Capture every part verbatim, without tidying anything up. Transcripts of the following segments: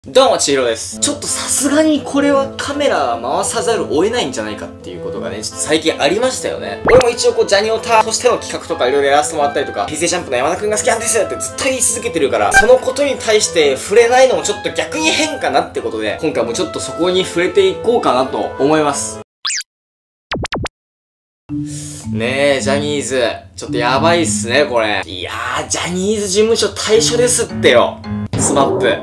どうも、ちひろです。ちょっとさすがにこれはカメラ回さざるを得ないんじゃないかっていうことがね、ちょっと最近ありましたよね。俺も一応こう、ジャニオタとしての企画とかいろいろやらせてもらったりとか、平成ジャンプの山田くんが好きなんですってずっと言い続けてるから、そのことに対して触れないのもちょっと逆に変かなってことで、今回もちょっとそこに触れていこうかなと思います。ねえ、ジャニーズ。ちょっとやばいっすね、これ。いやー、ジャニーズ事務所退所ですってよ。スマップ。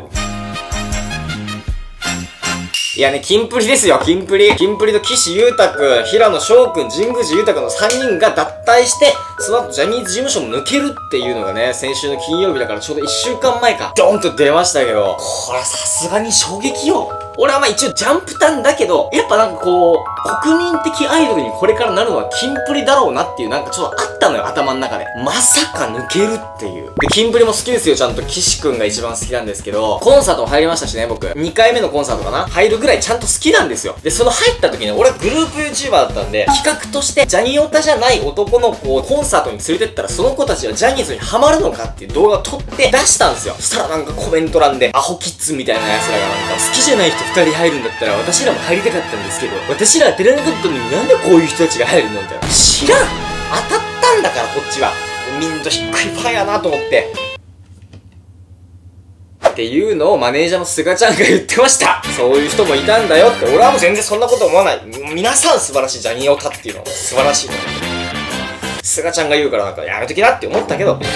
いやね、キンプリですよ、キンプリ。キンプリと岸優太くん、平野翔くん、神宮寺勇太くんのさんにんが脱退して、その後ジャニーズ事務所も抜けるっていうのがね、先週の金曜日だからちょうどいっしゅうかんまえか、ドーンと出ましたけど、これはさすがに衝撃よ。俺はまあ一応ジャンプタンだけど、やっぱなんかこう、国民的アイドルにこれからなるのはキンプリだろうなっていうなんかちょっとあったのよ、頭の中で。まさか抜けるっていう。で、キンプリも好きですよ、ちゃんと岸くんが一番好きなんですけど、コンサートも入りましたしね、僕。にかいめのコンサートかな入るぐらいちゃんと好きなんですよ。で、その入った時に俺はグループ YouTuber だったんで、企画としてジャニオタじゃない男の子をコンサートに連れてったらその子たちはジャニーズにハマるのかっていう動画を撮って出したんですよ。そしたらなんかコメント欄で、アホキッズみたいな奴らがなんか、好きじゃない人ふたり入るんだったら私らも入りたかったんですけど、私らは出られなかったのになんでこういう人たちが入るのみたいな。知らん！当たったんだからこっちは。民度低いファンやなと思って。っていうのをマネージャーの菅ちゃんが言ってました。そういう人もいたんだよって。俺はもう全然そんなこと思わない。皆さん素晴らしいジャニオタっていうのは素晴らしいと思う。菅ちゃんが言うからなんかやめときなって思ったけど。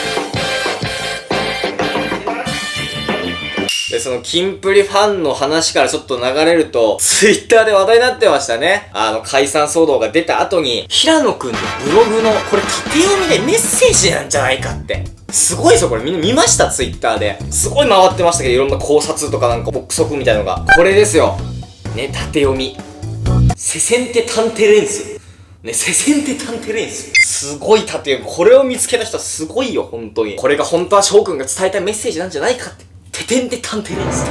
で、そのキンプリファンの話からちょっと流れると、ツイッターで話題になってましたね。あの、解散騒動が出た後に、平野くんのブログの、これ縦読みでメッセージなんじゃないかって。すごいぞ、これみんな見ましたツイッターで。すごい回ってましたけど、いろんな考察とかなんか憶測みたいなのが。これですよ。ね、縦読み。セセンテタンテレンス。ね、セセンテタンテレンス。すごい縦読み。これを見つけた人はすごいよ、本当に。これが本当は翔くんが伝えたいメッセージなんじゃないかって。ててんてたんてれんす。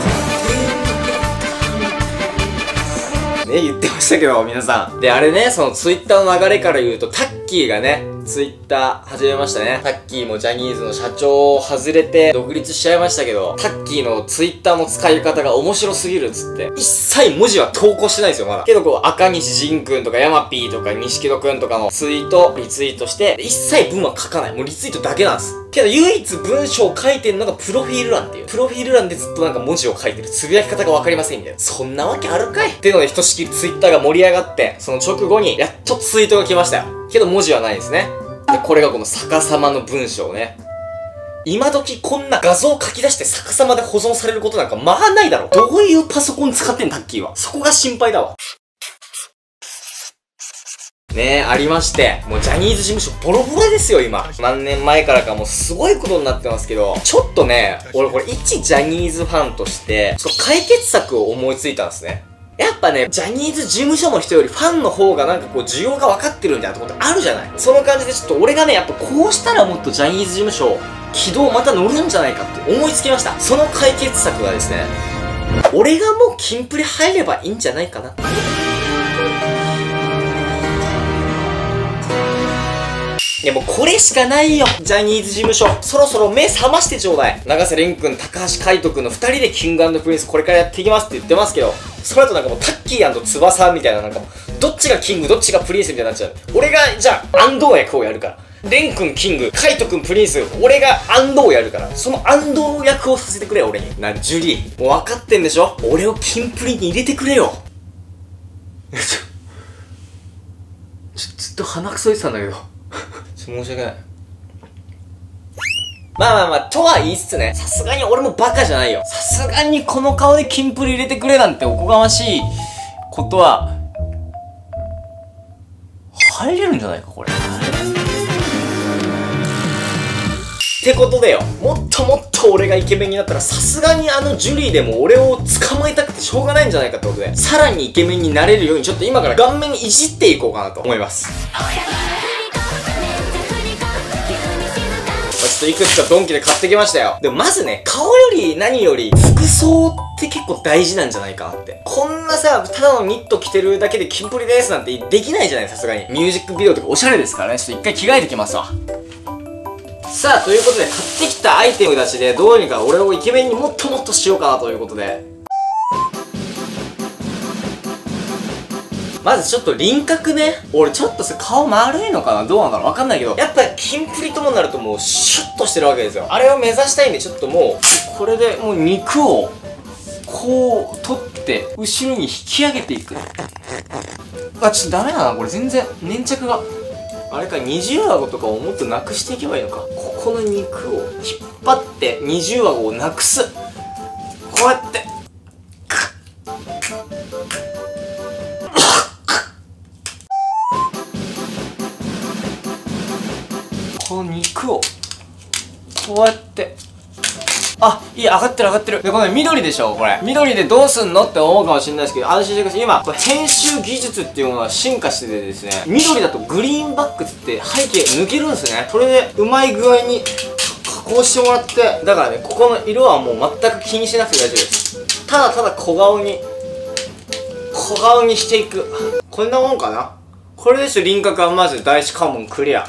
ね、言ってましたけど、皆さん。で、あれね、そのツイッターの流れから言うと、タッキーがね、ツイッター始めましたね。タッキーもジャニーズの社長を外れて独立しちゃいましたけど、タッキーのツイッターの使い方が面白すぎるっつって、一切文字は投稿してないんですよ、まだ。けどこう、赤西仁くんとかヤマピーとか錦戸くんとかのツイート、リツイートして、一切文は書かない。もうリツイートだけなんです。けど唯一文章を書いてるのがプロフィール欄っていう。プロフィール欄でずっとなんか文字を書いてる。つぶやき方がわかりませんみたいな。そんなわけあるかいっていうのでひとしきりツイッターが盛り上がって、その直後にやっとツイートが来ましたよ。けど文字はないですね。で、これがこの逆さまの文章ね。今時こんな画像を書き出して逆さまで保存されることなんかまあないだろ。どういうパソコン使ってんのタッキーは。そこが心配だわ。ねえ、ありまして。もうジャニーズ事務所ボロボロですよ、今。何年前からかもうすごいことになってますけど、ちょっとね、俺これ一ジャニーズファンとして、ちょっと解決策を思いついたんですね。やっぱね、ジャニーズ事務所の人よりファンの方がなんかこう需要が分かってるみたいなところってあるじゃない。その感じでちょっと俺がね、やっぱこうしたらもっとジャニーズ事務所、軌道また乗るんじゃないかって思いつきました。その解決策がですね、俺がもうキンプリ入ればいいんじゃないかな。いやもうこれしかないよ、ジャニーズ事務所。そろそろ目覚ましてちょうだい。永瀬廉くん、高橋海人くんのふたりでキング&プリンスこれからやっていきますって言ってますけど、それだとなんかもうタッキー&翼みたいななんかもう、どっちがキング、どっちがプリンスみたいになっちゃう。俺が、じゃあ、安藤役をやるから。廉くんキング、海人くんプリンス、俺が安藤をやるから。その安藤役をさせてくれよ、俺に。な、ジュリー。もう分かってんでしょ？俺をキンプリに入れてくれよ。ちょ、ずっと鼻くそ言ってたんだけど。申し訳ない。まあまあまあ、とは言いつつね、さすがに俺もバカじゃないよ。さすがにこの顔でキンプリ入れてくれなんておこがましいことは、入れるんじゃないか、これ。ってことでよ、もっともっと俺がイケメンになったらさすがにあのジュリーでも俺を捕まえたくてしょうがないんじゃないかってことで、さらにイケメンになれるようにちょっと今から顔面いじっていこうかなと思います。ちょっといくつかドンキで買ってきましたよ。でもまずね、顔より何より服装って結構大事なんじゃないかなって。こんなさ、ただのニット着てるだけでキンプリですなんてできないじゃない、さすがに。ミュージックビデオとかおしゃれですからね。ちょっと一回着替えてきますわ。さあ、ということで買ってきたアイテムたちでどうにか俺をイケメンにもっともっとしようかなということで、 まずちょっと輪郭ね。俺ちょっとさ、顔丸いのかな、どうなんだろう、わかんないけど、やっぱりキンプリともなるともうシュッとしてるわけですよ。あれを目指したいんで、ちょっともうこれでもう肉をこう取って後ろに引き上げていく。あ、ちょっとダメだなこれ、全然粘着が。あれか、二重顎とかをもっとなくしていけばいいのか。ここの肉を引っ張って二重顎をなくす。こうやってこの肉をこうやって、あ、いい、上がってる上がってる。で、これ緑でしょこれ。緑でどうすんのって思うかもしれないですけど、安心してください。今、これ編集技術っていうものは進化しててですね、緑だとグリーンバックって背景抜けるんですね。それで、うまい具合に加工してもらって、だからね、ここの色はもう全く気にしなくて大丈夫です。ただただ小顔に、小顔にしていく。こんなもんかな。これでしょ、輪郭はまず第一関門クリア。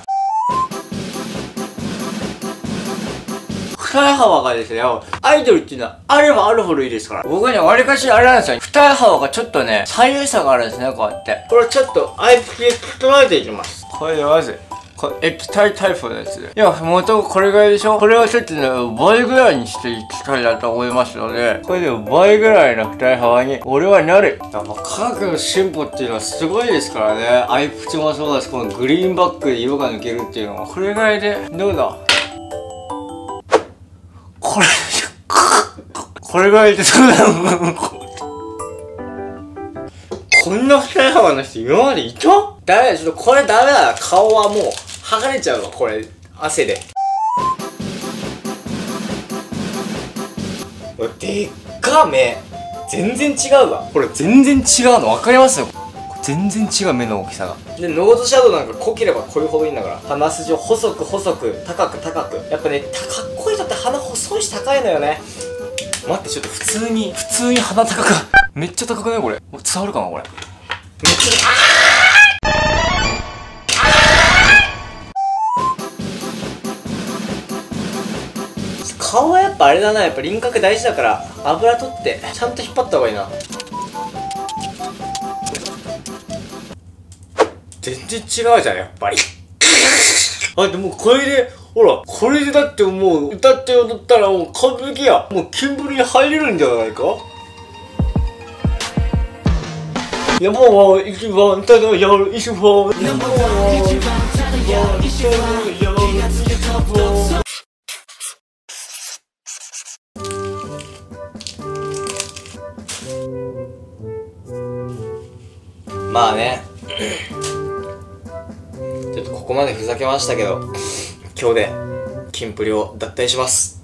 二重幅がですね、アイドルっていうのはあればあるほどいいですから。僕ね、わりかしあれなんですよ。二重幅がちょっとね、左右差があるんですね、こうやって。これちょっとアイピで整えていきます。これでまず、これ液体タイプのやつで。いや、元これぐらいでしょ。これをちょっとね、倍ぐらいにしていきたいなと思いますので、これで倍ぐらいの二重幅に、俺はなる。やっぱ科学の進歩っていうのはすごいですからね。アイプチもそうだし、このグリーンバックで色が抜けるっていうのは、これぐらいで、どうだこれ、これぐらいでそうだろこんな二重幅の人今までいた？ダメだ、ちょっとこれダメだ。顔はもう剥がれちゃうわ、これ。汗で。でっか目。全然違うわ。これ全然違うの分かりますよ。全然違う、目の大きさが。で、ノーズシャドウなんか濃ければ濃いほどいいんだから。鼻筋を細く細く、高く高く。やっぱね、かっこいい人って鼻細いし高いのよね。待って、ちょっと普通に、普通に鼻高く。めっちゃ高くないこれ。伝わるかなこれ。めっちゃ、あ顔はやっぱあれだな。やっぱ輪郭大事だから、油取って、ちゃんと引っ張った方がいいな。全然違うじゃん、やっぱり。あ、でもこれで、ほら、これでだってもう、歌って踊ったらもう完璧や。もうキンプリに入れるんじゃないか。いやもう、一番ただやる、一番、一番、一番、まあね。ちょっとここまでふざけましたけど、今日でキンプリを脱退します。